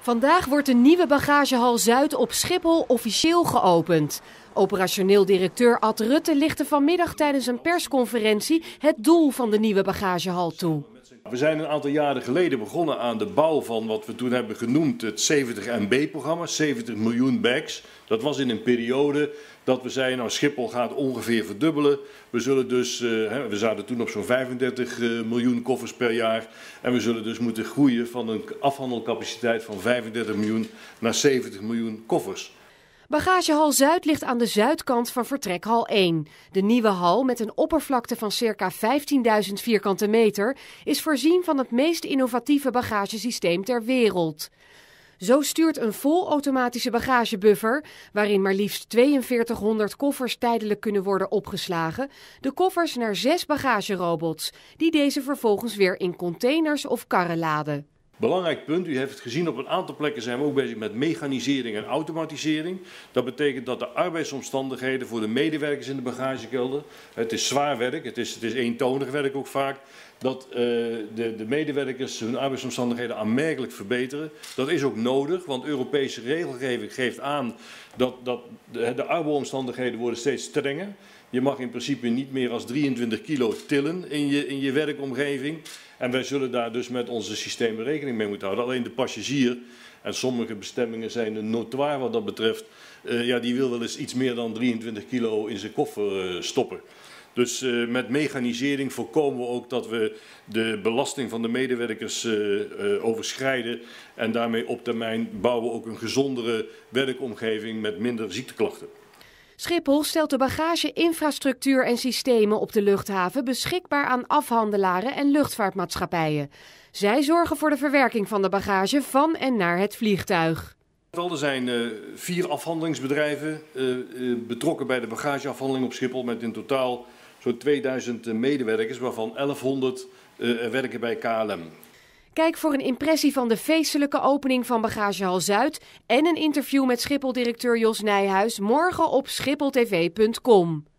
Vandaag wordt de nieuwe bagagehal Zuid op Schiphol officieel geopend. Operationeel directeur Ad Rutte lichtte vanmiddag tijdens een persconferentie het doel van de nieuwe bagagehal toe. We zijn een aantal jaren geleden begonnen aan de bouw van wat we toen hebben genoemd het 70 MB-programma, 70 miljoen bags. Dat was in een periode dat we zeiden, nou Schiphol gaat ongeveer verdubbelen. We zullen dus, we zaten toen op zo'n 35 miljoen koffers per jaar. En we zullen dus moeten groeien van een afhandelcapaciteit van 35 miljoen naar 70 miljoen koffers. Bagagehal Zuid ligt aan de zuidkant van vertrekhal 1. De nieuwe hal, met een oppervlakte van circa 15.000 vierkante meter, is voorzien van het meest innovatieve bagagesysteem ter wereld. Zo stuurt een volautomatische bagagebuffer, waarin maar liefst 4200 koffers tijdelijk kunnen worden opgeslagen, de koffers naar 6 bagagerobots, die deze vervolgens weer in containers of karren laden. Belangrijk punt, u heeft het gezien, op een aantal plekken zijn we ook bezig met mechanisering en automatisering. Dat betekent dat de arbeidsomstandigheden voor de medewerkers in de bagagekelder, het is zwaar werk, het is eentonig werk ook vaak, dat de medewerkers hun arbeidsomstandigheden aanmerkelijk verbeteren. Dat is ook nodig, want Europese regelgeving geeft aan dat de arbeidsomstandigheden worden steeds strenger. Je mag in principe niet meer als 23 kilo tillen in je werkomgeving. En wij zullen daar dus met onze systemen rekening mee moeten houden. Alleen de passagier, en sommige bestemmingen zijn notoir wat dat betreft, die wil wel eens iets meer dan 23 kilo in zijn koffer stoppen. Dus met mechanisering voorkomen we ook dat we de belasting van de medewerkers overschrijden. En daarmee op termijn bouwen we ook een gezondere werkomgeving met minder ziekteklachten. Schiphol stelt de bagage-infrastructuur en systemen op de luchthaven beschikbaar aan afhandelaren en luchtvaartmaatschappijen. Zij zorgen voor de verwerking van de bagage van en naar het vliegtuig. Er zijn 4 afhandelingsbedrijven betrokken bij de bagageafhandeling op Schiphol met in totaal zo'n 2000 medewerkers, waarvan 1100 werken bij KLM. Kijk voor een impressie van de feestelijke opening van Bagagehal Zuid en een interview met Schiphol-directeur Jos Nijhuis morgen op schipholtv.com.